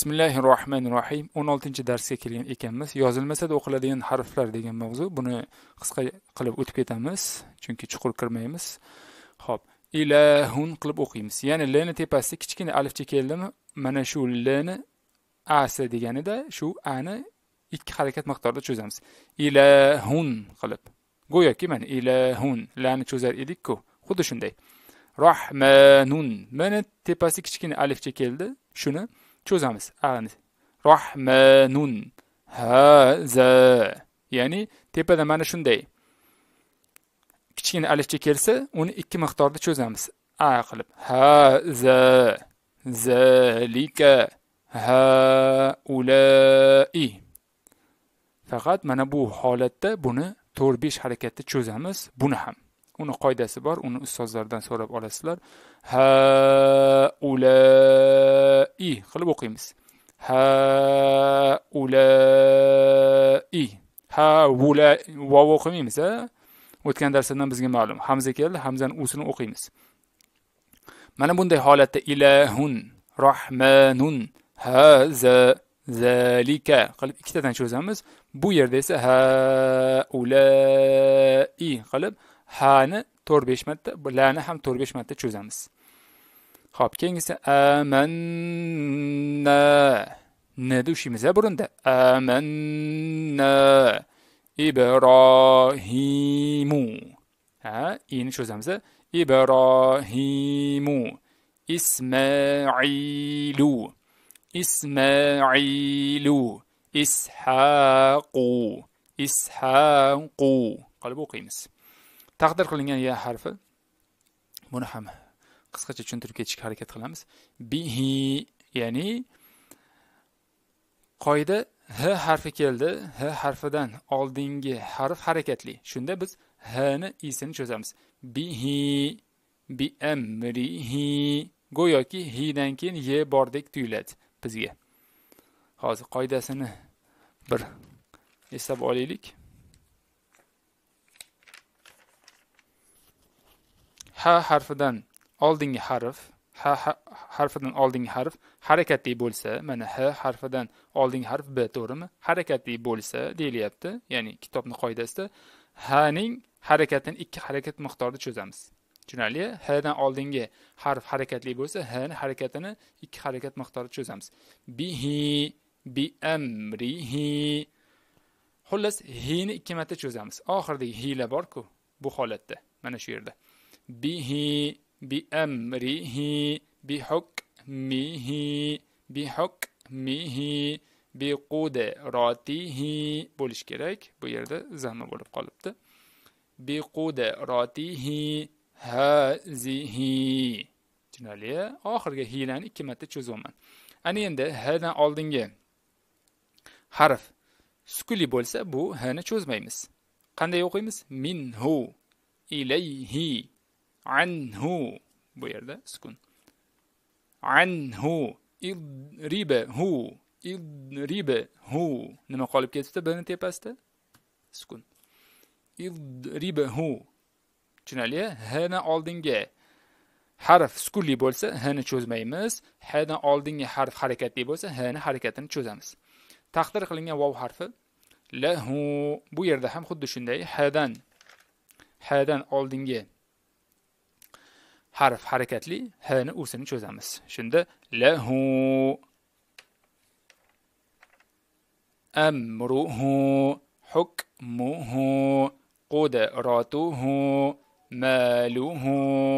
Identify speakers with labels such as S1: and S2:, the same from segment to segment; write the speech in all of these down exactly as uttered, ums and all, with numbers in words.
S1: Bismillahirrohmanirrohim. o'n oltinchi darsga kelgan ekanmiz. Yozilmasada o'qiladigan harflar degan mavzu. Buni qisqa qilib o'tib ketamiz, chunki chuqur kirmaymiz. Xo'p, ilahun qilib o'qiymiz. Ya'ni l ni tepasida kichkina alifcha keldimi? Mana shu l ni asi deganida shu a ni ikki harakat miqdorida cho'zamiz. Ilahun qilib. Go'yoki mana ilahun la ni cho'zar edik-ku. Xuddi shunday. Rahmanun. Mana tepasida kichkina alifcha keldi. Shuni cho'zamiz. A'ni. Rahmanun. Haza. Ya'ni tepada mana shunday kichkina alifcha kelsa, uni ikki miqdorda cho'zamiz. A qilib. Haza. Zalika. Haulai. Faqat mana bu holatda buni to'rt besh harakatda cho'zamiz. Buni ham. Uni qoidasi bor, uni ustozlardan so'rab olasizlar. Haulai qilib o'qiymiz. Haulai. Haula vav o'qimaymiz, a? O'tgan darsdan bizga ma'lum. Hamza keldi, hamzaning usini o'qiymiz. Mana bunday holatda ilahun, rahmanun, haza, zalika qilib ikkitadan cho'zamiz. Bu yerda esa haulai qilib ha ni to'rt besh marta, la ni ham to'rt besh marta cho'zamiz. Xo'p, keyingisi amanna. Ni dushimiz burunda. Amanna Ibrohimu. Ha, ini cho'zamiz. Ibrohimu. Ismailu. Ismailu. Ishaqu. Ishaqu qilib o'qiymiz. Taqdir qilingan ya harfi. Buni ham qisqacha tushuntirib ketishga harakat qilamiz. Bihi, ya'ni qoida h harfi keldi. H harfidan oldingi harf harakatli. Shunda biz h ni isini cho'zamiz. Bihi, bi amrihi. Go'yoki hi dan keyin ye bordek tuyuladi bizga. Hozir qoidasini bir eslab olaylik. Ha harfidan oldingi harf, ha harfidan oldingi harf harakatli bo'lsa, mana h harfidan oldingi harf b, to'g'rimi? Harakatli bo'lsa deyilyapti. Ya'ni kitobning qoidasida ha ning harakatini ikki harakat miqdorida cho'zamiz. Tushunarli? H dan oldingi harf harakatli bo'lsa, h ning harakatini ikki harakat miqdorida cho'zamiz. Bihi, bi amrihi. Xullas, hi ni ikki marta cho'zamiz. Oxiridagi hiyla bor-ku bu holatda. Mana shu yerda. Bihi, bi amrihi, bi hukmihi, bi hukmihi, bi qudratihi bo'lish kerak. Bu yerda zamma bo'lib qolibdi. Bi qudratihi hazihi. Tushunarli? Oxirgi hiylarni ikki marta cho'zaman. Ana endi h dan oldingi harf sukuli bo'lsa, bu h ni cho'zmaymiz. Qanday o'qiymiz? Minhu, ilayhi, anhu. Bu yerda sukun. Anhu, idribahu, idribahu. Nima qolib ketibdi buni tepasida? Sukun. Idribahu. Tushunarli? H dan oldingi harf sukunli bo'lsa, h ni cho'zmaymiz. H dan oldingi harf harakatli bo'lsa, h ni harakatini cho'zamiz. Taqdir qilingan vav harfi lahu. Bu yerda ham xuddi shunday. H dan H dan oldingi harf harakatli, h ni usini cho'zamiz. Shunda lahu amruhu, hukmuhu, qudratuhu, maluhu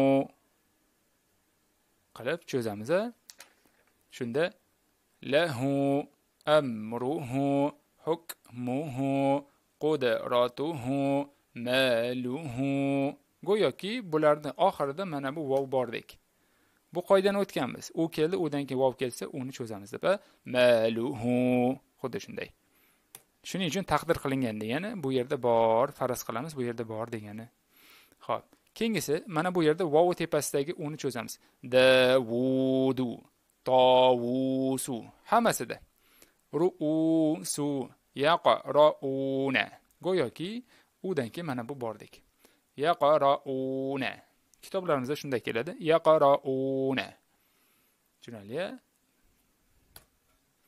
S1: qilib cho'zamiz. Shunda lahu amruhu, hukmuhu, qudratuhu, maluhu. Go'yoki bularning oxirida mana bu vav bordek. Bu qoidani o'tganmiz. U keldi, undan keyin vav kelsa, uni cho'zamiz deb. Maluhu xuddi shunday. Shuning uchun taqdir qilingan degani bu yerda bor, faraz qilamiz, bu yerda bor degani. Xo'p, keyingisi mana bu yerda vav tepasidagi uni cho'zamiz. Davudu, tawusu, hammasida. Ruusu, yaqrauna. Go'yoki udan keyin mana bu bordek. Yaqrauna. Kitoblarimizda shunday keladi. Yaqrauna. Tushunarli?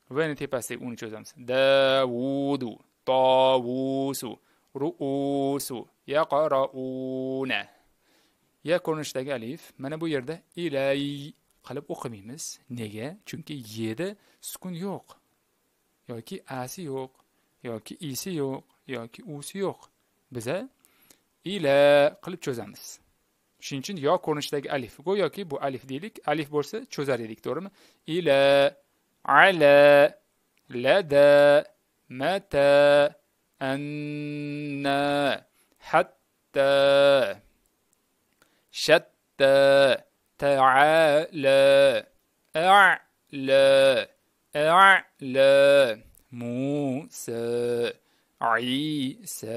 S1: V'ni tepasidagi uni cho'zamiz. Davudu, tovusu, ruusu, yaqrauna. Ya ko'rinishidagi alif mana bu yerda ilay qilib o'qimaymiz. Nega? Chunki yeda sukun yo'q. Yoki asi yo'q, yoki isi yo'q, yoki usi yo'q. Biza ila qilib cho'zamiz. Shuning uchun yo ko'rinishidagi alif. Go'yoki bu alif deylik, alif bo'lsa cho'zar edik, to'g'rimi? Ila, ala, lada, mata, anna, hatta, shatta, ta'ala, a'la, a'la, Musa, Isa,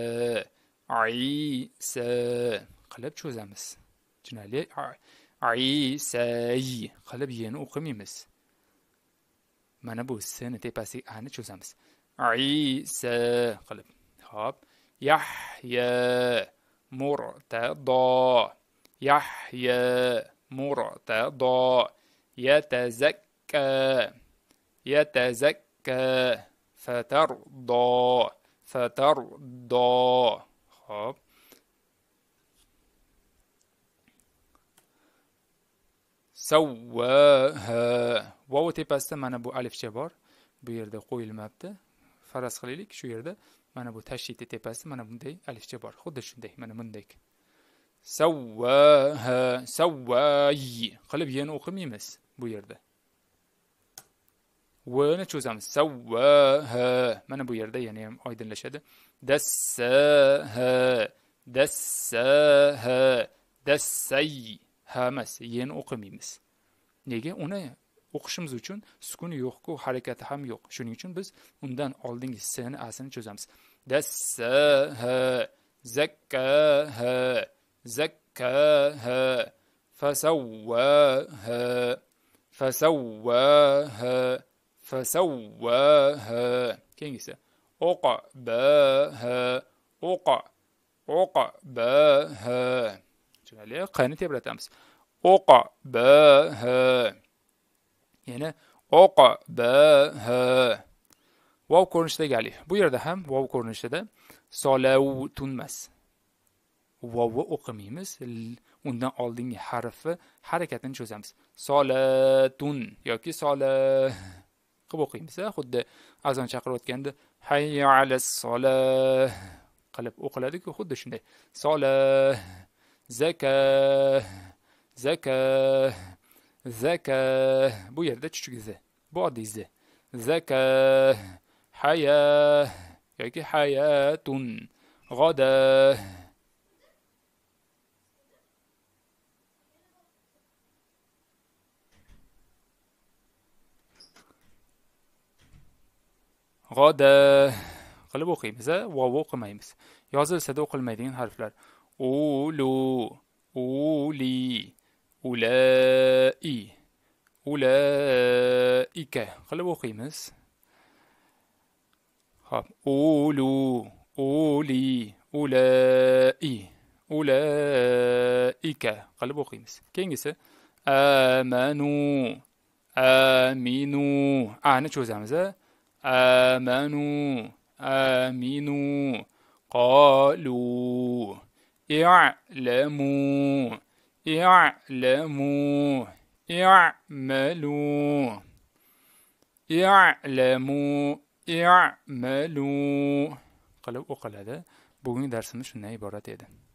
S1: Isa qilib cho'zamiz. Tushunarli? Isay qilib yeni o'qimaymiz. Mana bu sini tepasiga ani cho'zamiz. Isa qilib. Xo'p. Yahya, Murtada, Yahya, Murtada, yatazakka, yatazakka, fatarda, fatarda. Xo'p. Sawwaha. Vav tepasida mana bu alifcha bor. Bu yerda qo'yilmabdi. Faraz qilaylik, shu yerda mana bu tashdid tepasida mana bunday alifcha bor. Xuddi shunday, mana bunday. Sawwaha, sawwayi qilib yana o'qimaymiz bu yerda. V'ni cho'zamiz. Sawwaha. Mana bu yerda yana ham oydinlashadi. Dassaha, dassaha, dassay. Hamas yeni o'qimaymiz. Nega? Uni o'qishimiz uchun sukuni yo'q-ku, harakati ham yo'q. Shuning uchun biz undan oldingi sini asini cho'zamiz. Dassaha, zakkaha, zakkaha, fasawwaha, fasawwaha, fasawwaha. Keyingisi uqbaha, uqa, uqbaha. Tushunarli? Qani tebratamiz. Uqbaha. Yana uqbaha. Vav ko'rinishidagi alif. Bu yerda ham vav ko'rinishida solavtun emas. Vavni o'qimaymiz. Undan oldingi harfi harakatini cho'zamiz. Solatun yoki sola qilib o'qiymiz. Xuddi azon chaqirayotganda hayya alas solah qilib o'qiladi-ku, xuddi shunday. Solah, zakah, zakah, zakah. Bu yerda chuchuk z. Bu oddiy z. Zakah, haya yoki hayatun, g'ada. G'ada qilib o'qiymiz, vav o'qimaymiz. Yozilsa-da o'qilmaydigan harflar. Ulu, uli, ulai, ulaika qilib o'qiymiz. Xo'p, ulu, uli, ulai, ulaika qilib o'qiymiz. Keyingisi amanu, aminu. Ani cho'zamiz. آمنوا آمنوا قالوا اعلموا اعلموا اعملوا اعلموا اعملوا qilib o'qiladi. Bugungi darsimiz shundan iborat edi.